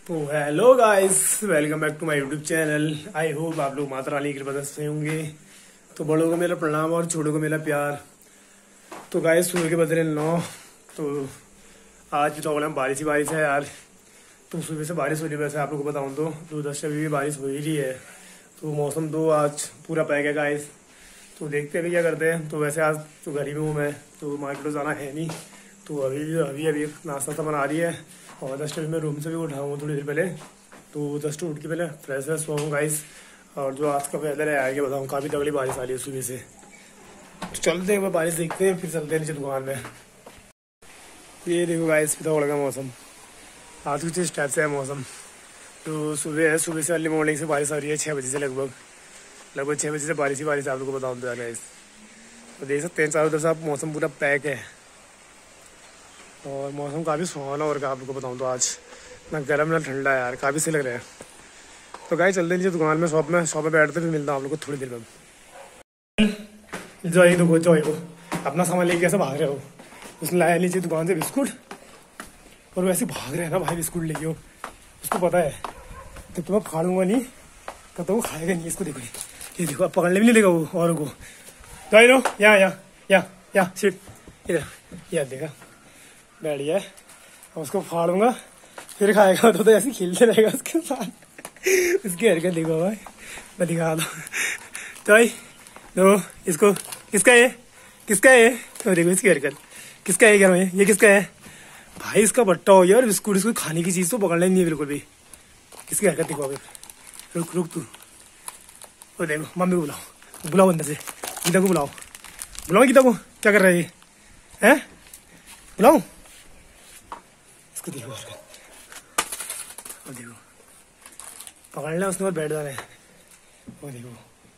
तो hello guys, welcome back to my YouTube channel. I hope आप लोग माता रानी की कृपा से होंगे। तो बड़ों को मेरा प्रणाम और छोटों को मेरा प्यार। तो गाइस सुबह के बज रहे 9। तो आज भी तो बारिश ही बारिश है यार। तो सुबह से बारिश हो रही है। वैसे आप लोग को बताऊँ तो 10 से अभी भी बारिश हो ही रही है। तो मौसम तो आज पूरा पैक है गाइस। तो देखते हैं क्या करते हैं। तो वैसे आज तो घर ही में हूँ मैं, तो मार्केट तो जाना है नहीं। तो अभी नाश्ता तो बना रही है और जस्ट अभी मैं रूम से भी उठा हूँ थोड़ी देर पहले। तो जस्ट उठ के पहले फ्रेश हुआ हूँ गाइस। और जो आज का वेदर है आगे बताऊँ, काफ़ी तगड़ी बारिश आ रही है सुबह से। तो चलते हैं, बारिश देखते हैं, फिर चलते हैं नीचे दुकान में। ये देखो गाइस, पिथौरागढ़ का मौसम आज कुछ इस टाइप से है मौसम। तो सुबह से अर्ली मॉर्निंग से बारिश आ रही है 6 बजे से लगभग 6 बजे से बारिश ही बारिश। आप लोग को बताऊँ तो गाइस, तो देख सकते हैं चारों तरफ से आप मौसम पूरा पैक है और मौसम काफ़ी सुहावना हो रहा है। आप लोग को बताऊँ तो आज ना गर्म ना ठंडा यार, काफ़ी सही लग रहा है। तो गाइस चलते नीचे दुकान में, शॉप में बैठते फिर मिलता हूँ आप लोग को थोड़ी देर में। जो अपना सामान लेके कैसे भाग रहे हो। उसने लाया नीचे दुकान से बिस्कुट और वैसे भाग रहे हैं ना भाई, बिस्कुट लेके हो। उसको पता है तो तुम्हें फाड़ूंगा नहीं, तब तो वो खाएगा नहीं। इसको देखो, ये देखो, अब पकड़ने भी नहीं देगा वो औरों को। तो लो यहाँ सीट इधर, यह देखा बैठ गया है। उसको फाड़ूंगा फिर खाएगा। तो ऐसे खेलते रहेगा उसके साथ। उसकी हरकत देखो भाई, मैं दिखा दो। तो इसको किसका है तो देखो इसकी हरकत, किसका है क्या ये किसका है भाई। इसका बट्टा हो यार बिस्कुट, इसको खाने की चीज तो पकड़ना ही नहीं है बिल्कुल भी। इसकी हरकत देखो अभी। रुक तू, तो देखो मम्मी को बुलाओ अंदर से। गीता को बुलाओ गीता को। क्या कर रहा है ये है, बुलाओ इसको। देखो देखो पकड़ लेना उसने और बैठ जाना है। वो देखो,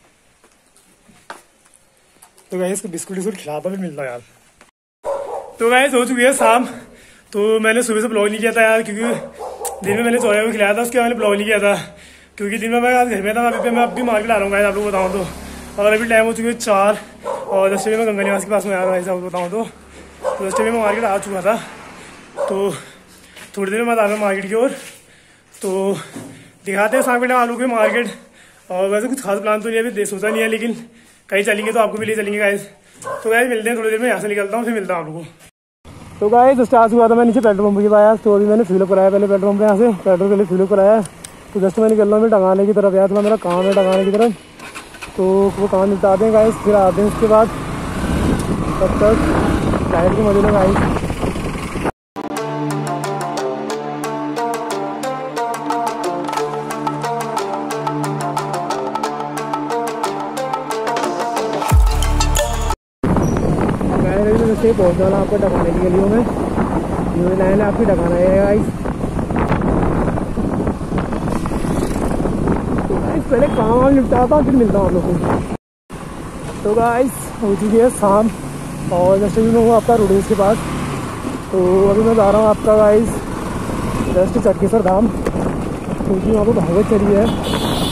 तो गाइस इसको बिस्कुट खिलाता भी मिलता है यार। तो गाइस हो चुकी है शाम। तो मैंने सुबह से ब्लॉग नहीं किया था यार, क्योंकि दिन में मैंने चौराहे को खिलाया था, उसके बाद मैंने ब्लॉग नहीं किया था क्योंकि दिन में मैं आज घर में था। अभी मैं अभी मार्केट आ रहा हूँ गाइस, आप लोग बताऊँ तो। और अभी टाइम हो चुकी है 4 और जस्ट मैं गंगा निवास के पास में आ रहा हूँ आपको बताऊँ तो। जस्ट मैं मार्केट आ चुका था, तो थोड़ी देर में मैं आ रहा हूँ मार्केट की ओर। तो दिखाते हैं शाम के टाइम आलू के मार्केट। और वैसे कुछ खास प्लान तो नहीं अभी सोचा नहीं है, लेकिन कहीं चलेंगे तो आपको भी ले चलेंगे गाइस। तो गाइस मिलते हैं थोड़ी देर में, यहाँ से निकलता हूँ फिर मिलता हूँ आप लोगों को। तो गाइस स्टार्ट हुआ था मैं नीचे पेट्रोल पंप के पास। तो अभी मैंने फिल अप कराया पहले पेट्रोल पंप पे, यहाँ से पेट्रोल के लिए फिल अप कराया। तो जस्ट मैं निकल रहा हूँ टंगाने की तरफ यार, थोड़ा मेरा काम है टंगाने की तरफ। तो वो काम निपटाते हैं गाइस, फिर आते हैं उसके बाद। तब तक लाइट के मजे में गाइस। से पहुँचने वाला आपको टकाने के लिए मैं लाइन आपकी टकाना है गाइस। तो गाइस पहले काम निपटाता हूँ फिर मिलता हूँ आप लोगों को। तो गाइस हो चुकी है शाम और जस्ट भी मैं हूँ आपका रोडेज के पास। तो अभी मैं जा रहा हूँ आपका गाइस जस्ट चटकेसर धाम, क्योंकि वहाँ पर भागवत चली है।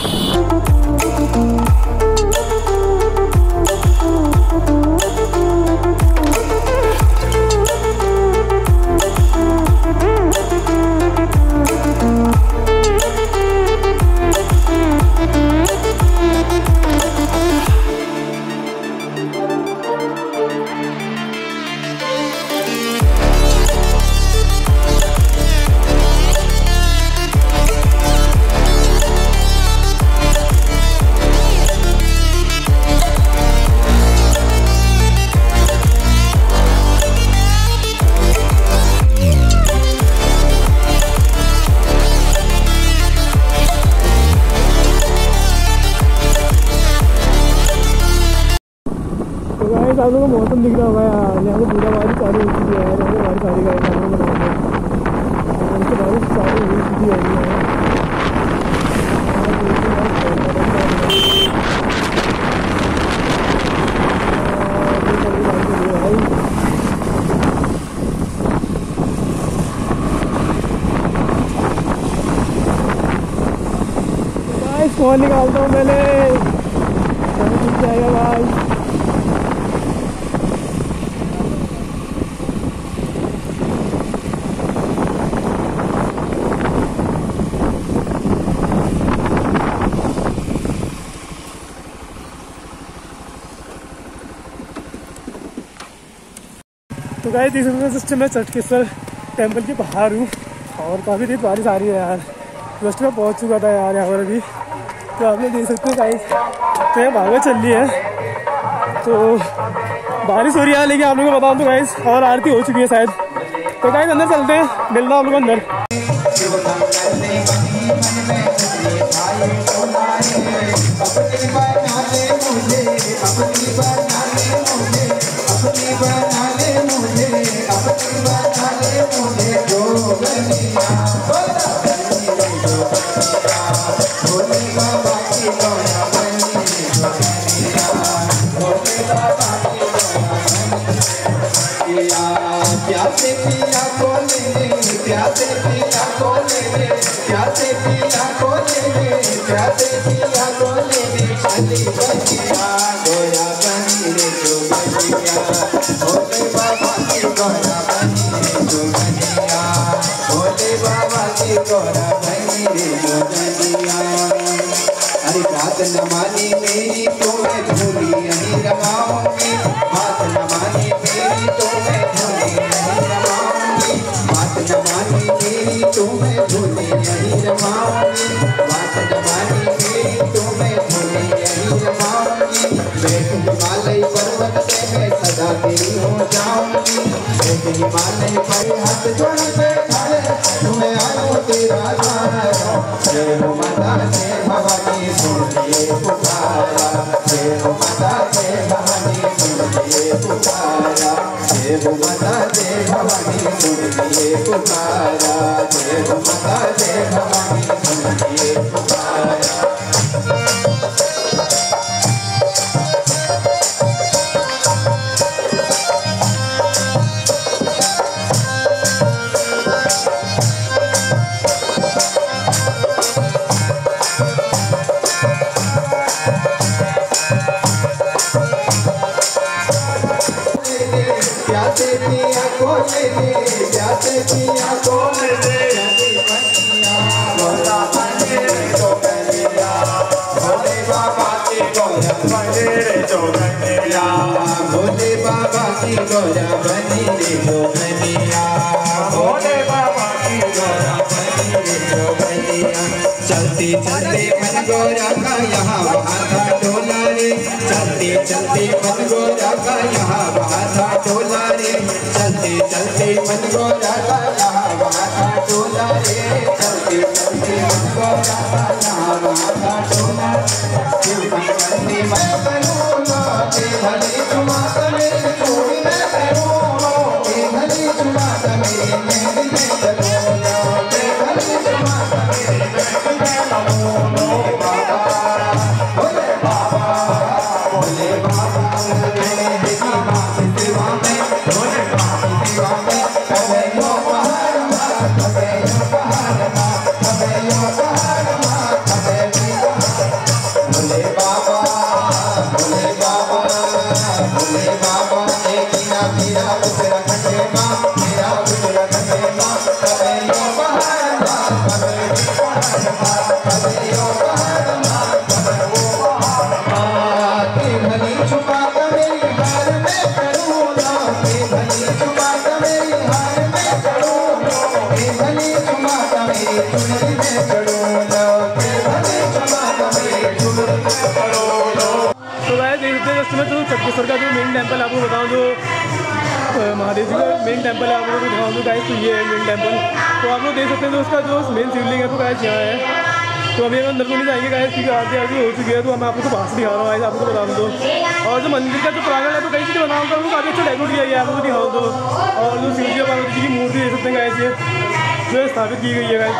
आप लोगों को मौसम दिख रहा होगा यार, यहाँ पे पूरा बारिश चालू हो चुकी है। यहाँ पे बारिश आ रही है, बारिश चालू हो चुकी है। फोन निकालता हूँ मैंने, जाएगा भाई। गाइस देख सकते हैं सिस्टम में चटकेश्वर टेम्पल के बाहर हूँ और काफ़ी देर बारिश आ रही है यार। जस्ट मैं पहुँच चुका था यार यहाँ पर अभी, तो आप लोग देख सकते हैं गाइस तो यहाँ भागवत चल रही है, तो बारिश हो रही है। लेकिन आप लोगों को बताऊँ तो गाइस और आरती हो चुकी है शायद। तो गाइस अंदर चलते हैं, मिलना आप लोग अंदर। प्यासे पिया को ले, प्यासे पिया को ले, प्यासे पिया को ले, प्यासे पिया को ले, चली बचिया गोया बनी रे जो बचिया, भोले बाबा की गोया बनी रे जो बचिया, भोले बाबा की गोया बनी रे जो बचिया। अरे बात न मानी मेरी तो मैं धूली नहीं रमाऊंगी, बात न मानी मेरी तो मैं धूली नहीं रमाऊंगी, बात न मानी मेरी तो मैं धूली नहीं रमाऊंगी, बात न मानी मेरी तो मैं धूली नहीं रमाऊंगी। बैठ हिमालय पर्वत पे मैं सदा तेरी हो जाऊंगी, बैठ हिमालय पर हाथ जोड़ के खड़े तुम्हें आयो तेरा सहारा। जय हो माता जय भवानी सुनिए पुकारा, जय हो माता जय भवानी सुनिए पुकारा, जय हो माता जय भवानी सुनिए पुकारा, जय हो माता जय भवानी सुनिए पुकारा। प्यासे पिया को ले ले, प्यासे पिया को ले ले, चली बचिया गोया बनी रे जो बचिया, भोले बाबा की गोया बनी रे जो बचिया, भोले बाबा की गोया बनी रे जो बचिया, भोले बाबा की गोया बनी रे जो बचिया। चलते चलते मन गोरा का यहाँ वहाँ था टोला रे, चलते चलते मन गोरा का यहाँ वहाँ था टोला रे, चलते चलते मन गोरा का यहाँ वहाँ था टोला रे, चलते चलते मन गोरा का यहाँ वहाँ था टोला। करने मैं करूँगा के भले चुमा मेरे छोड़ी मैं करूँगा, के भले चुमा मेरे मेहंदी में चलूँगा, के भले चुमा मेरे मेहंदी में चलूँगा। भोले बाबा भोले बाबा मेरे की माँ की सेवा में, भोले बाबा की सेवा में कभी यो पहाड़ माँ, कभी यो पहाड़ माँ, कभी यो पहाड़ माँ, कभी यो भोले बाबा भोले बाबा भोले बाबा एक ना मेरा गुजरा घटे माँ, मेरा गुजरा घटे माँ, कभी यो पहाड़ माँ, कभी यो पहाड़ माँ, कभी यो पहाड़ माँ, कभी यो पहाड़ माँ। के भली छुपा कर मेरी हार में करूँगा, के भली छुपा कर मेरी हार में करूँगा, के भली छुपा कर मेरी चुनरी में करूँगा, के भली छुपा कर मेरी चुनरी में करूँगा। तो गाइस देखते हैं जस्ट मैं तो चटकेश्वर का जो मेन टेम्पल आपको बताऊँ, जो महादेव जी का मेन टेम्पल है आप लोगों को दिखाऊँ तो गाइस तो ये है मेन टेम्पल। तो आप लोग देख सकते हैं तो उसका जो मेन शिवलिंग है तो गाइस यहाँ है। तो अभी हम अंदर को नहीं जाएंगे गाइस क्योंकि आरती आरती हो चुकी है, तो मैं आपको बाहर से दिखा रहा हूँ गाइस आपको बता दूँ तो। और जो मंदिर का जो प्रांगण है तो कहीं से बनाऊँ तो काफ़ी अच्छा डेकोरेट किया गया है आपको दिखाऊँ तो। और जो शिव जी और पार्वती जी की मूर्ति देख सकते हैं गाइस ये जो स्थापित की गई है गाइस।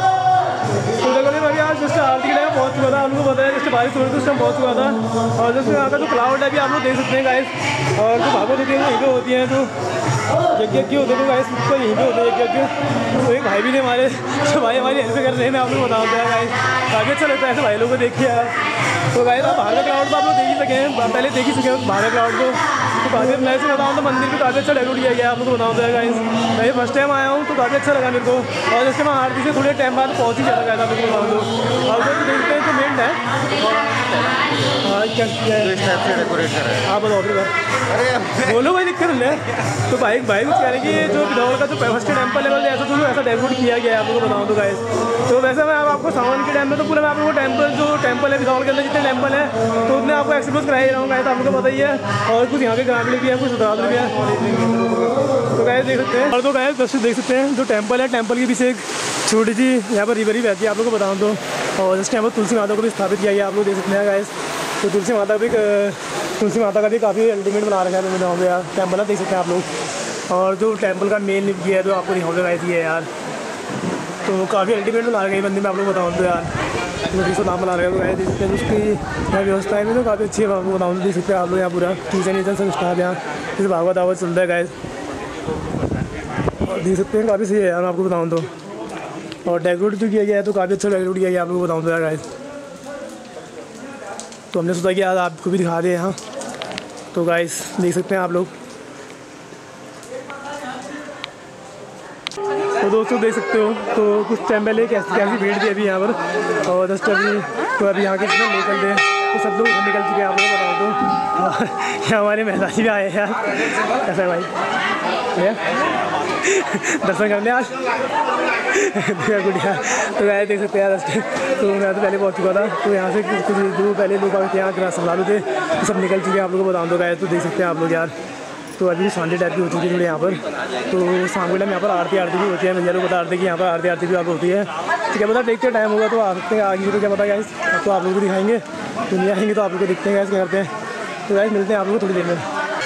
तो देखो अभी आज जस्ट आरती के टाइम पहुँच चुका था, आप लोगों को बताया जस्ट बारिश हो रही थी उस टाइम पहुँच चुका था। और जैसे यहाँ का जो क्लाउड है भी आप लोग देख सकते हैं गाइस, और जो भागवत होती है वहीं पे होती हैं, तो यज्ञ होते हैं तो गाइस तो यहीं पे होते हैं यज्ञ। तो एक भाई भी थे हमारे, तो भाई हमारी हेल्प कर रहे हैं, मैं आप लोग बताऊँ गाइस काफ़ी अच्छा लगता है ऐसे भाई लोगों को देखिए यार। तो गाइस आप बाहर का क्राउड तो आप लोग देख ही सके हैं, पहले देख ही सके हैं बाहर का क्राउड को। तो काफ़ी मैं से बताऊँ तो मंदिर भी काफ़ी अच्छा डेकोरेट किया गया है, आप लोग को बताऊँ तो गाइस मैं फर्स्ट टाइम आया हूँ तो काफ़ी अच्छा लगा मेरे को। और जैसे मैं आरती से थोड़े टाइम बाद पहुँच ही जाता गया था, आप लोग को बताऊँ तो आप लोग देखते हैं तो मेन है क्या डेकोरेट कर रहे हैं आप बताओ फिर। अरे बोलो भाई दिक्कत नहीं है। तो भाई कुछ कह रहे हैं कि जो बिधौल का जो फर्स्ट टेम्पल लेवल ऐसा तो ऐसा डेकोरेट किया गया है, आप लोग को बताऊँ तो गाइस। तो वैसे मैं आपको सावन के टाइम में तो पूरा मैं आप लोगों को टेम्पल है बिधौल के अंदर जितने टेम्पल है तो उतने आपको एक्सप्लोर कराया रहा हूँ गाइस, आप लोग को पता ही है। और कुछ यहाँ के ग्रामीण भी है, कुछ उदाहरण भी है, तो गाइस देख सकते हैं। और तो गाइस दर्शक देख सकते हैं जो टेम्पल है, टेम्पल के पीछे एक छोटी सी यहाँ पर रिवर ही बहती है, आप लोग को बताऊँ तो। और जस्ट यहाँ पर तुलसी माता को भी स्थापित किया गया, आप लोग देख सकते हैं गाइस। तो तुलसी माता का भी काफ़ी अल्टीमेट बना रखा है मैंने वहाँ पे यार, टेम्पल है देख सकते हैं आप लोग। और जो टेम्पल का मेन ये है तो आपको यहाँ पे गाइस ये है यार, तो काफ़ी अल्टीमेट बना रखा है बंदे में, आप लोग बताऊँ तो यार तो नाम बना रहे हो गाइस देख सकते हैं। उसकी व्यवस्थाएं भी तो काफ़ी अच्छी है, आपको बताऊँ तो देख सकते हैं आप लोग। यहाँ पूरा किचन सब स्टाफ यहाँ जैसे भागवत आवाज चलता है गाइस, और देख सकते हैं काफ़ी सही है यार आपको बताऊँ तो। और डेकोरेट जो किया गया है तो काफ़ी अच्छा डेकोरेट किया गया है, आप लोग को बताऊँ तो यार गाइस। तो हमने सोचा कि यार आपको भी दिखा दें यहाँ, तो गाइस देख सकते हैं आप लोग। तो दोस्तों देख सकते हो तो कुछ टाइम पहले कैसी भीड़ थी अभी यहाँ पर, और जस्ट अभी यहाँ के निकल गए तो सब लोग निकल चुके हैं, आप लोगों को बताओ तो। और यहाँ हमारे मेहमान भी आए हैं यार, कैसा है भाई दर्शन करने आज गुड़िया। तो गाय देख सकते हैं यार तो मैं तो पहले पहुँच चुका था, तो यहाँ से कुछ दूर पहले लोग आए थे यहाँ ग्रास संभालू थे, तो सब निकल चुके हैं, आप लोगों को बताऊँ तो गाय। तो देख सकते हैं आप लोग यार, तो अभी शांति टाइप की हो चुकी है थोड़ी यहाँ पर। तो शाम के टाइम यहाँ पर आरती भी होती है, भैया लोग बता रहे थे कि यहाँ पर आरती भी आप होती है। तो क्या पता देखते टाइम होगा तो आ सकते हैं आगे, तो क्या पता गाइस तो आप लोग को दिखाएंगे, तो नहीं आएंगे तो आप लोग को दिखते हैं गाइस क्या करते हैं। तो गाइस मिलते हैं आप लोग को थोड़ी देर में।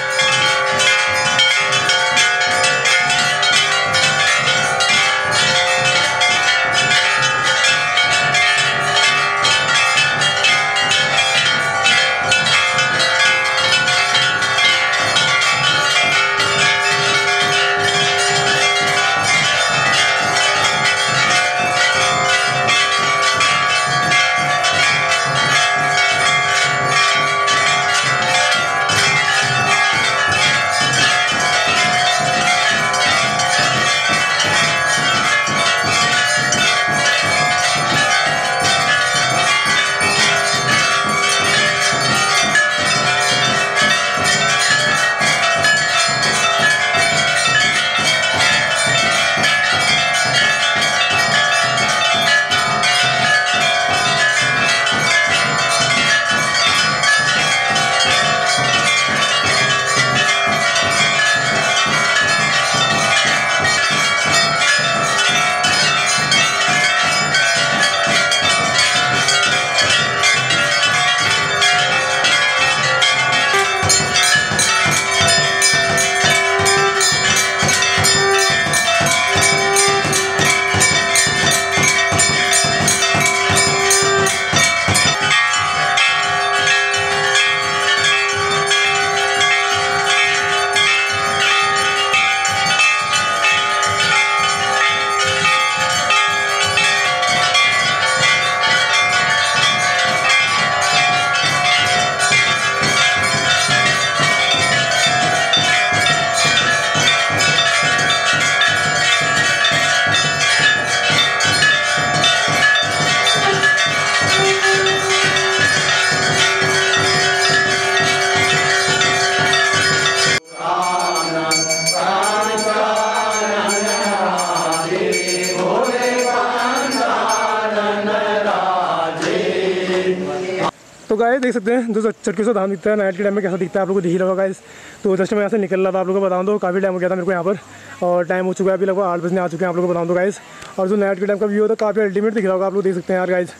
तो गाइस देख सकते हैं जो चटके से धाम दिखता है नाइट के टाइम में कैसा दिखता है, आप लोगों को दिख रहा होगा गाइस। तो जस्ट मैं यहाँ से निकल रहा था, आप लोगों को बताऊँ तो काफ़ी टाइम हो गया था मेरे को यहाँ पर, और टाइम हो चुका है अभी लगभग 8 बजने आ चुके हैं, आप लोगों को बताऊँ तो गाइस। और जो नाइट के टाइम का व्यू होता है काफ़ी अल्टीमेट दिख रहा होगा, आप लोग देख सकते हैं यार गाइस।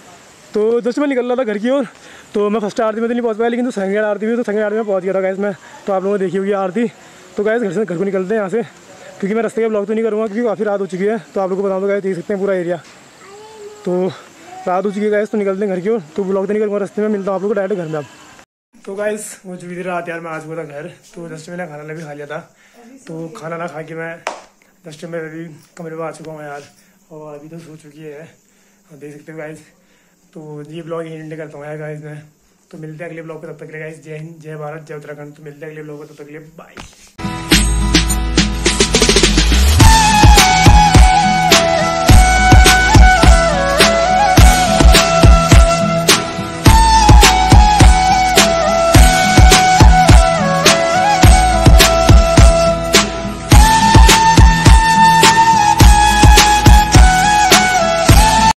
तो जस्ट मैं निकल रहा था घर की ओर, तो मैं फर्स्ट आरती में तो नहीं पहुँच पाया, लेकिन जो सेकंड आरती हुई तो सेकंड आरती में पहुँच गया था गाइस मैं। तो आप लोगों ने देखी होगी आरती। तो गाइस घर को निकलते हैं यहाँ से, क्योंकि मैं रास्ते का ब्लॉग तो नहीं करूँगा क्योंकि काफ़ी रात हो चुकी है। तो आप लोगों को बताऊँ तो गाइस देख सकते हैं पूरा एरिया, तो रात हो चुकी है गाइस। तो निकलते हैं घर की ओर, तो ब्लॉग तो नहीं करूँगा, रास्ते में मिलता हूँ आप लोगों को डायरेक्ट घर में। अब तो गाइस वो चुकी थी रात यार, मैं आज हुआ था घर। तो जस्ट मैंने खाना भी खा लिया था, तो खाना ना खा के मैं जस्ट मैं अभी कमरे में आ चुका हूँ यार, और अभी तो सो चुकी है। देख सकते हो गाइस तो ये ब्लॉग यही एंड करता हूँ गाइस मैं। तो मिलते हैं अगले ब्लॉग पे, तब तक के लिए गाइस जय हिंद, जय भारत, जय उत्तराखंड। तो मिलते हैं अगले ब्लॉग पे, तब तक के लिए बाय।